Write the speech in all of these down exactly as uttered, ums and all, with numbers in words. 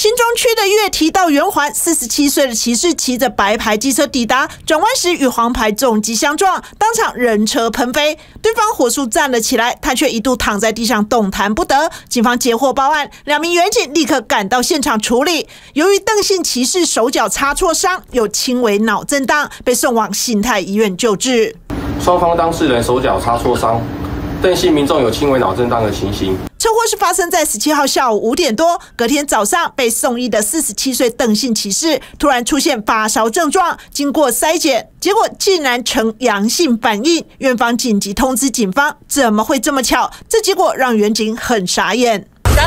新庄区的月堤到圆环，四十七岁的骑士骑着白牌机车抵达，转弯时与黄牌重机相撞，当场人车喷飞，对方火速站了起来，他却一度躺在地上动弹不得。警方接获报案，两名员警立刻赶到现场处理。由于邓姓骑士手脚擦挫伤，有轻微脑震荡，被送往信泰医院救治。 双方当事人手脚擦挫伤，邓姓民众有轻微脑震荡的情形。 车祸是发生在十七号下午五点多，隔天早上被送医的四十七岁邓姓骑士突然出现发烧症状，经过筛检，结果竟然呈阳性反应，院方紧急通知警方，怎么会这么巧？这结果让员警很傻眼。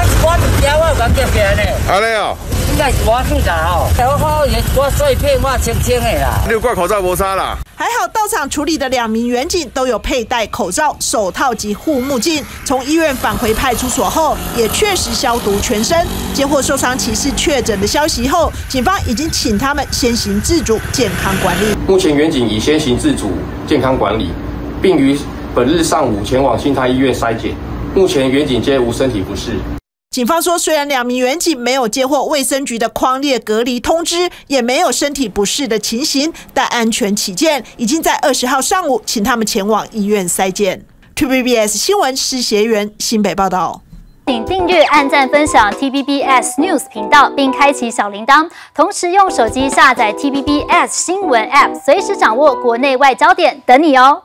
安尼哦， 应该是我去啦吼，我好我碎片我清清的啦。 你有挂口罩无差啦？ 还好到场处理的两名员警都有佩戴口罩、手套及护目镜。从医院返回派出所后，也确实消毒全身。接获受伤骑士确诊的消息后，警方已经请他们先行自主健康管理。 目前员警已先行自主健康管理，并于本日上午前往信泰医院筛检。目前员警皆无身体不适。 警方说，虽然两名员警没有接获卫生局的匡列隔离通知，也没有身体不适的情形，但安全起见，已经在二十号上午请他们前往医院筛检。T V B S 新闻施协元新北报道。 请订阅、按赞、分享 T V B S News 频道，并开启小铃铛。同时用手机下载 T V B S 新闻 App， 随时掌握国内外焦点，等你哦。